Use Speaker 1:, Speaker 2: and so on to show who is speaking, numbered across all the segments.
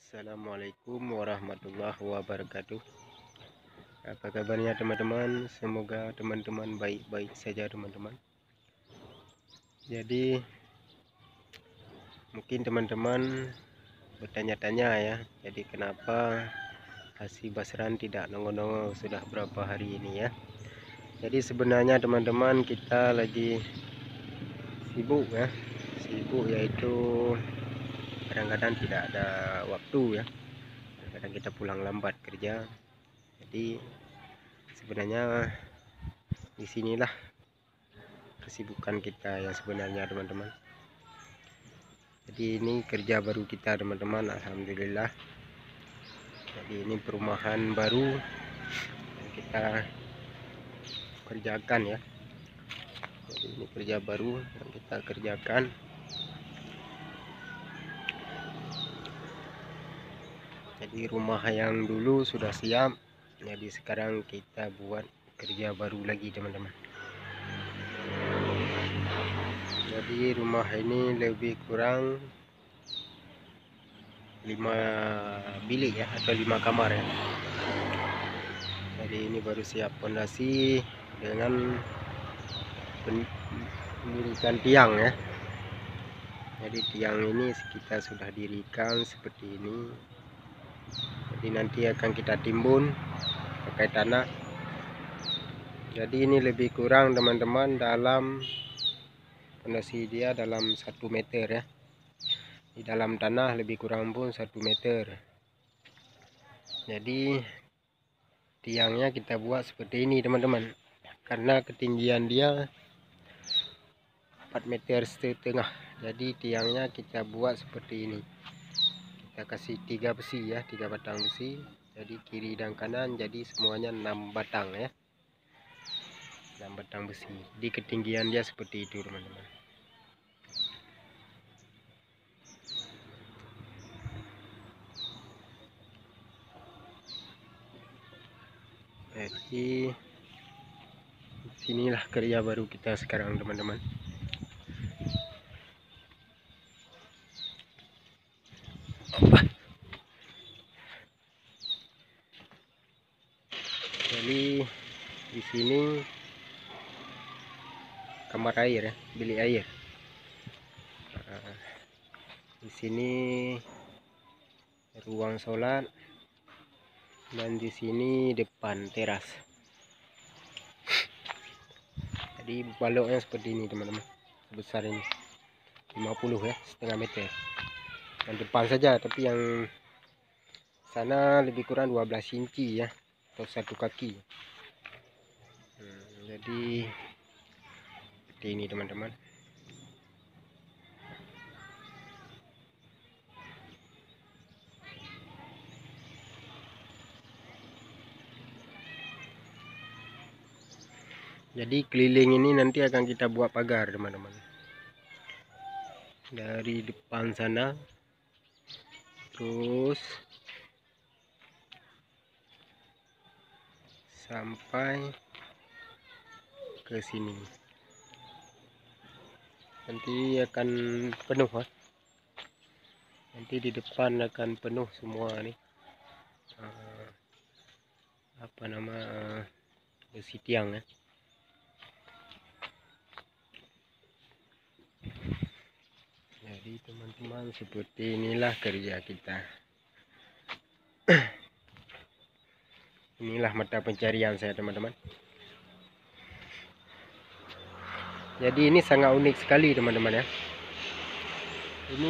Speaker 1: Assalamualaikum warahmatullahi wabarakatuh. Apa kabarnya teman-teman? Semoga teman-teman baik-baik saja teman-teman. Jadi mungkin teman-teman bertanya-tanya ya, jadi kenapa Hasy Basran tidak nongol-nongol sudah berapa hari ini ya. Jadi sebenarnya teman-teman kita lagi sibuk ya, yaitu kadang-kadang tidak ada waktu ya, kadang kita pulang lambat kerja. Jadi sebenarnya disinilah kesibukan kita yang sebenarnya teman-teman. Jadi ini kerja baru kita teman-teman, alhamdulillah. Jadi ini perumahan baru yang kita kerjakan ya. Jadi ini kerja baru yang kita kerjakan. Jadi rumah yang dulu sudah siap, jadi sekarang kita buat kerja baru lagi teman-teman. Jadi rumah ini lebih kurang 5 bilik ya, atau 5 kamar ya. Jadi ini baru siap fondasi dengan mendirikan tiang ya. Jadi tiang ini kita sudah dirikan seperti ini. Jadi nanti akan kita timbun pakai tanah. Jadi ini lebih kurang teman-teman dalam fondasi dia dalam 1 meter ya. Di dalam tanah lebih kurang pun 1 meter. Jadi tiangnya kita buat seperti ini teman-teman, karena ketinggian dia 4,5 meter. Jadi tiangnya kita buat seperti ini. Kita kasih 3 besi ya, 3 batang besi. Jadi kiri dan kanan, jadi semuanya 6 batang ya, 6 batang besi. Di ketinggian dia seperti itu teman-teman. Jadi sinilah kerja baru kita sekarang teman-teman. Jadi di sini kamar air ya, bilik air. Di sini ruang sholat, dan di sini depan teras. Jadi baloknya seperti ini teman-teman, sebesar ini 50 ya, setengah meter. Yang depan saja, tapi yang sana lebih kurang 12 inci ya, atau 1 kaki. Jadi seperti ini teman-teman. Jadi keliling ini nanti akan kita buat pagar teman-teman. Dari depan sana terus sampai ke sini. Nanti akan penuh ya. Nanti di depan akan penuh semua nih. Besi tiang ya. Jadi teman-teman, seperti inilah kerja kita. Inilah mata pencarian saya teman-teman. Jadi ini sangat unik sekali teman-teman ya. Ini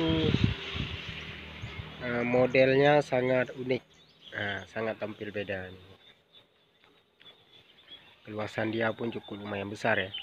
Speaker 1: modelnya sangat unik, sangat tampil beda. Keluasan dia pun cukup lumayan besar ya.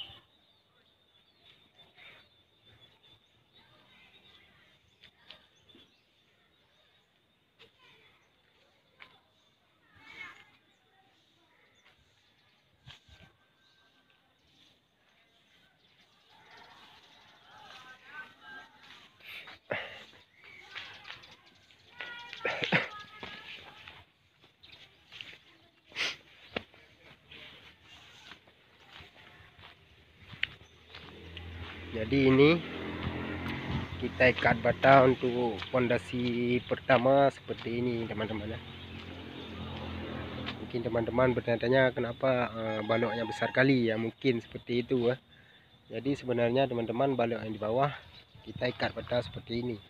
Speaker 1: Jadi ini kita ikat bata untuk fondasi pertama seperti ini teman-teman ya. Mungkin teman-teman bertanya-tanya kenapa baloknya besar kali ya, mungkin seperti itu ya. Jadi sebenarnya teman-teman, balok yang di bawah kita ikat bata seperti ini.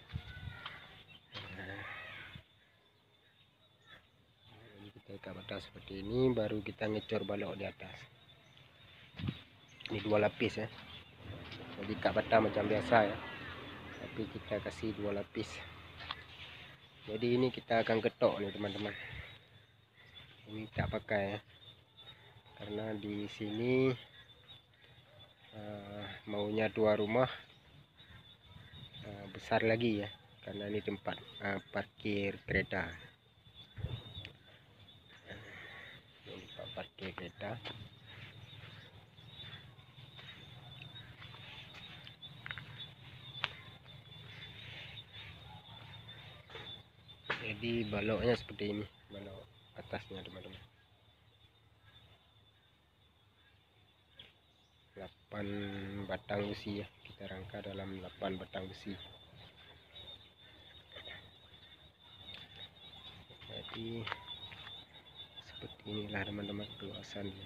Speaker 1: Kita ikat bata seperti ini, baru kita ngecor balok di atas. Ini 2 lapis ya. Jadi ikat bata macam biasa ya, tapi kita kasih 2 lapis. Jadi ini kita akan ketok nih teman-teman. Ini tak pakai ya, karena di sini maunya tua rumah besar lagi ya, karena ini tempat parkir kereta. Ini tempat parkir kereta. Jadi baloknya seperti ini, balok atasnya teman-teman. 8 batang besi ya, kita rangka dalam 8 batang besi. Jadi seperti inilah teman-teman luasannya.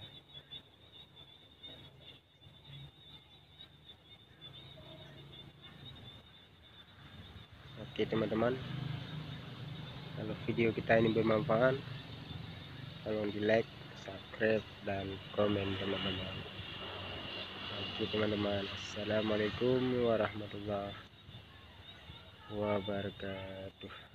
Speaker 1: Oke teman-teman, kalau video kita ini bermanfaat, tolong di like, subscribe, dan komen teman-teman. Oke teman-teman, assalamualaikum warahmatullahi wabarakatuh.